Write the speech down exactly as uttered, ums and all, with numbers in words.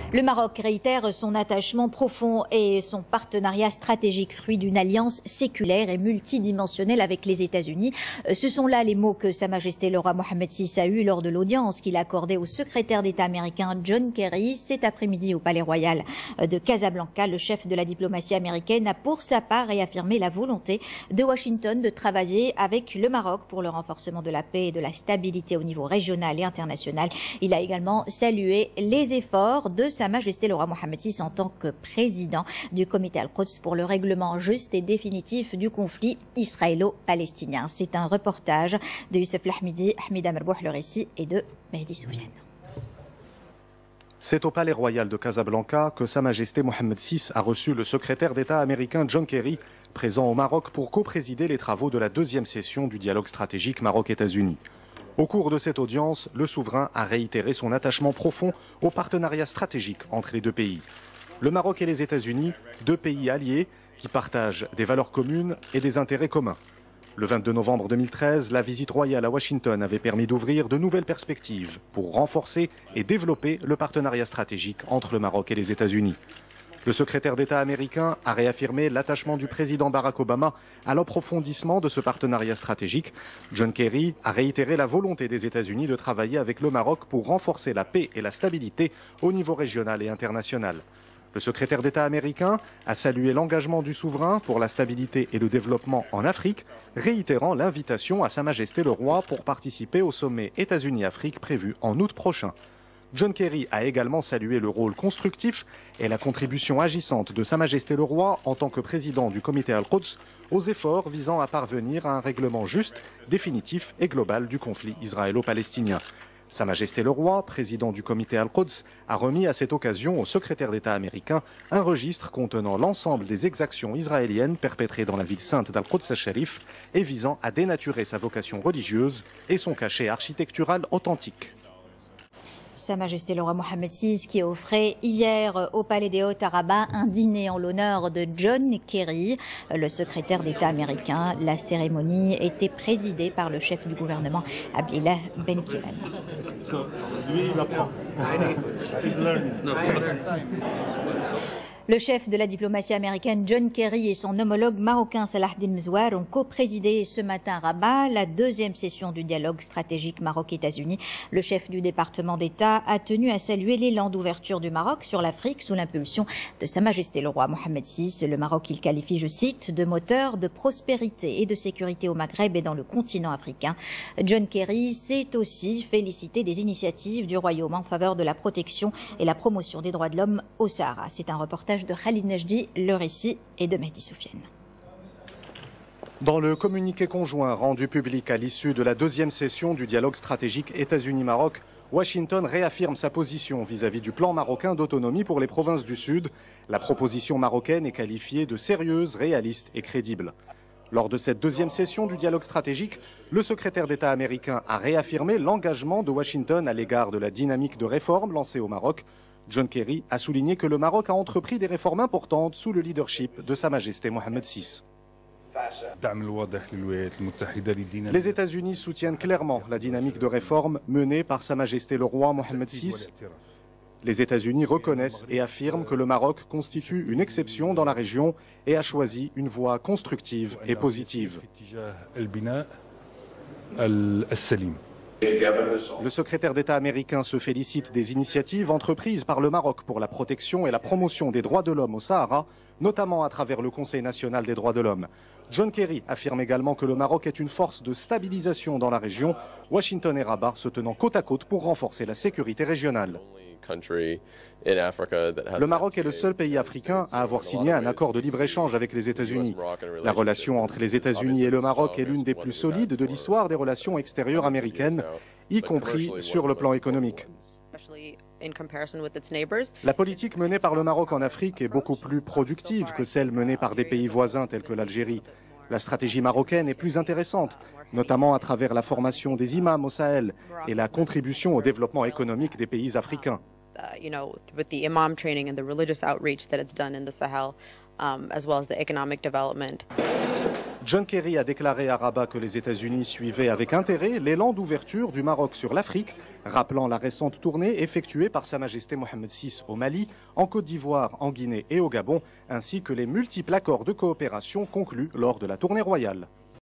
Le Maroc réitère son attachement profond et son partenariat stratégique, fruit d'une alliance séculaire et multidimensionnelle avec les États-Unis. Ce sont là les mots que Sa Majesté le roi Mohammed six a eus lors de l'audience qu'il a accordée au secrétaire d'État américain John Kerry cet après-midi au Palais Royal de Casablanca. Le chef de la diplomatie américaine a pour sa part réaffirmé la volonté de Washington de travailler avec le Maroc pour le renforcement de la paix et de la stabilité au niveau régional et international. Il a également salué les efforts de Sa Majesté le roi Mohammed six en tant que président du comité Al-Quds pour le règlement juste et définitif du conflit israélo-palestinien. C'est un reportage de Youssef Lahmidi, Hamida Merbouh, le récit et de Mehdi Soufiane. C'est au Palais Royal de Casablanca que Sa Majesté Mohammed six a reçu le secrétaire d'État américain John Kerry, présent au Maroc pour co-présider les travaux de la deuxième session du dialogue stratégique Maroc-États-Unis. Au cours de cette audience, le souverain a réitéré son attachement profond au partenariat stratégique entre les deux pays. Le Maroc et les États-Unis, deux pays alliés qui partagent des valeurs communes et des intérêts communs. Le vingt-deux novembre deux mille treize, la visite royale à Washington avait permis d'ouvrir de nouvelles perspectives pour renforcer et développer le partenariat stratégique entre le Maroc et les États-Unis. Le secrétaire d'État américain a réaffirmé l'attachement du président Barack Obama à l'approfondissement de ce partenariat stratégique. John Kerry a réitéré la volonté des États-Unis de travailler avec le Maroc pour renforcer la paix et la stabilité au niveau régional et international. Le secrétaire d'État américain a salué l'engagement du souverain pour la stabilité et le développement en Afrique, réitérant l'invitation à Sa Majesté le Roi pour participer au sommet États-Unis-Afrique prévu en août prochain. John Kerry a également salué le rôle constructif et la contribution agissante de Sa Majesté le Roi en tant que président du comité Al-Quds aux efforts visant à parvenir à un règlement juste, définitif et global du conflit israélo-palestinien. Sa Majesté le Roi, président du comité Al-Quds, a remis à cette occasion au secrétaire d'État américain un registre contenant l'ensemble des exactions israéliennes perpétrées dans la ville sainte d'Al-Quds al-Sharif et visant à dénaturer sa vocation religieuse et son cachet architectural authentique. Sa Majesté le roi Mohammed six qui offrait hier au Palais des Hauts-Arabes un dîner en l'honneur de John Kerry, le secrétaire d'État américain. La cérémonie était présidée par le chef du gouvernement Abdillah Ben Kiran. Le chef de la diplomatie américaine John Kerry et son homologue marocain Salahdine Mzouar ont co-présidé ce matin à Rabat la deuxième session du dialogue stratégique Maroc-États-Unis. Le chef du département d'État a tenu à saluer l'élan d'ouverture du Maroc sur l'Afrique sous l'impulsion de Sa Majesté le roi Mohammed six. Le Maroc, il qualifie, je cite, de moteur de prospérité et de sécurité au Maghreb et dans le continent africain. John Kerry s'est aussi félicité des initiatives du Royaume en faveur de la protection et la promotion des droits de l'homme au Sahara. C'est un reportage de Khalid Najdi, le récit et de Mehdi Soufiane. Dans le communiqué conjoint rendu public à l'issue de la deuxième session du dialogue stratégique États-Unis-Maroc, Washington réaffirme sa position vis-à-vis du plan marocain d'autonomie pour les provinces du Sud. La proposition marocaine est qualifiée de sérieuse, réaliste et crédible. Lors de cette deuxième session du dialogue stratégique, le secrétaire d'État américain a réaffirmé l'engagement de Washington à l'égard de la dynamique de réforme lancée au Maroc. John Kerry a souligné que le Maroc a entrepris des réformes importantes sous le leadership de Sa Majesté Mohammed six. Les États-Unis soutiennent clairement la dynamique de réforme menée par Sa Majesté le roi Mohammed six. Les États-Unis reconnaissent et affirment que le Maroc constitue une exception dans la région et a choisi une voie constructive et positive. Le secrétaire d'État américain se félicite des initiatives entreprises par le Maroc pour la protection et la promotion des droits de l'homme au Sahara, notamment à travers le Conseil national des droits de l'homme. John Kerry affirme également que le Maroc est une force de stabilisation dans la région, Washington et Rabat se tenant côte à côte pour renforcer la sécurité régionale. Le Maroc est le seul pays africain à avoir signé un accord de libre-échange avec les États-Unis. La relation entre les États-Unis et le Maroc est l'une des plus solides de l'histoire des relations extérieures américaines, y compris sur le plan économique. La politique menée par le Maroc en Afrique est beaucoup plus productive que celle menée par des pays voisins tels que l'Algérie. La stratégie marocaine est plus intéressante, notamment à travers la formation des imams au Sahel et la contribution au développement économique des pays africains. Uh, you know, with the imam training and the religious outreach that it's done in the Sahel, um, as well as the economic development. John Kerry a déclaré à Rabat que les États-Unis suivaient avec intérêt l'élan d'ouverture du Maroc sur l'Afrique, rappelant la récente tournée effectuée par Sa Majesté Mohammed six au Mali, en Côte d'Ivoire, en Guinée et au Gabon, ainsi que les multiples accords de coopération conclus lors de la tournée royale.